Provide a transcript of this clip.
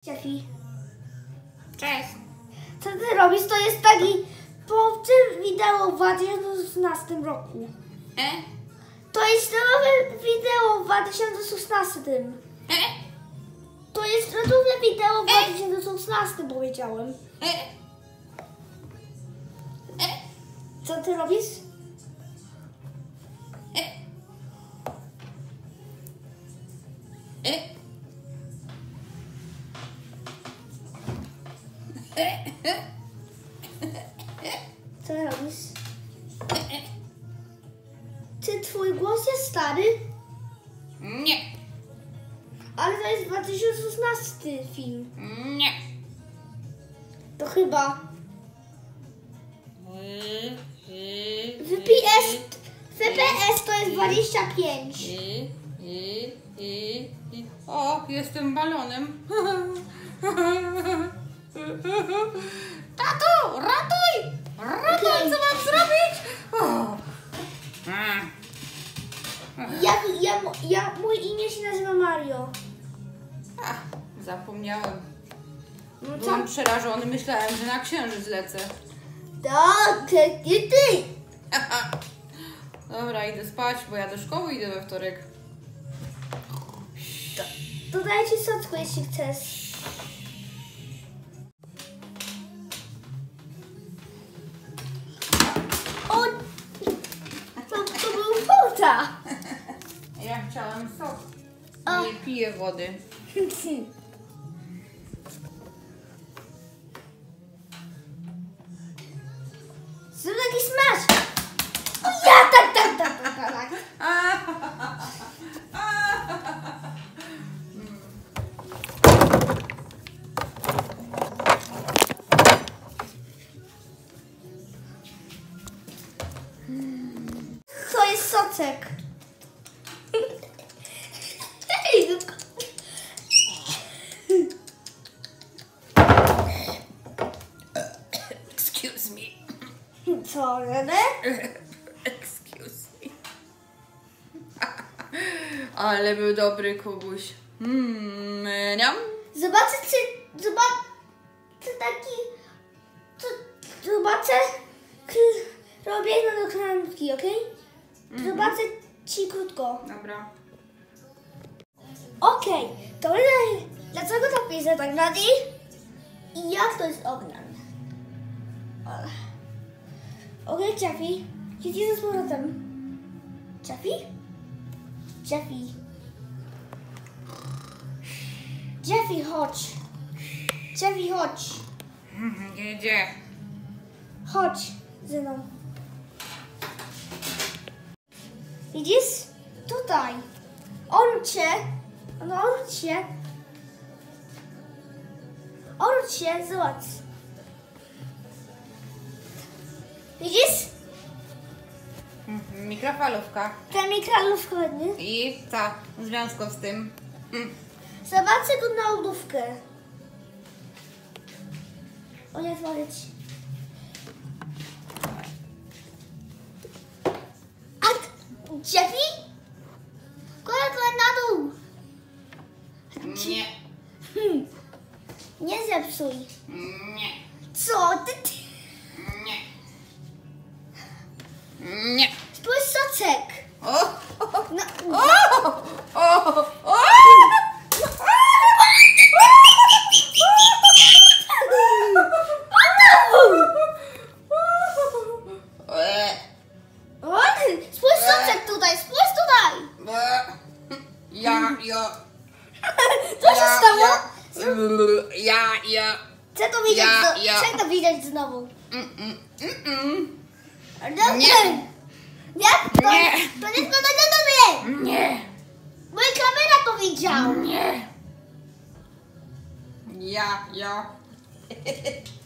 Jeffy. Cześć. Co ty robisz? To jest taki po tym wideo w 2016 roku. To jest nowe wideo w 2016. To jest nowe wideo w 2016 powiedziałem. Co ty robisz? Co ty robisz? Czy twój głos jest stary? Nie. Ale to jest 2016 film. Nie. To chyba. VPS to jest 25. O, jestem balonem. Tato, ratuj! Ratuj, Okej. co mam zrobić? Mój imię się nazywa Mario. Zapomniałem. No co? Byłem przerażony, myślałem, że na księżyc lecę. Tak, ty. Dobra, idę spać, bo ja do szkoły idę we wtorek. Dodaję ci socku, jeśli chcesz. O! To był woda. Ja chciałam sok. O. Nie piję wody. Zrób taki smash. O ja, tak. To jest socek. Ej, Excuse me. co, René? Excuse me. Ale był dobry Kubuś. Niam. Zobaczę taki... Zobaczę... Robię jedno do kranki, okej? Zobaczę ci krótko. Dobra. Okej, to dlaczego to pisze tak bardziej? I jak to jest ognian? Okej, Jeffy. Gdzie z powrotem? Jeffy? Jeffy, chodź. Jeffy, chodź. Gdzie? Chodź ze mną. Widzisz? Tutaj. Odwróć się, zobacz. Widzisz? Mikrofalówka. Ten mikrofon ładny. I co w związku z tym? Zobaczę go na lodówkę. O nie, otworzyć. A Jeffy? Kładź na dół. Nie. Nie zepsuj. Nie. Co ty? Nie. Nie. Spójrz socek. O! No. O! Spójrz socek tutaj, spójrz tutaj. Ja. Co się stało? Ja. Chcę to widzieć, chcę to widzieć znowu. Nie. Jak? To nie spada do tobie. Nie. Moja kamera to widział. Nie. Ja.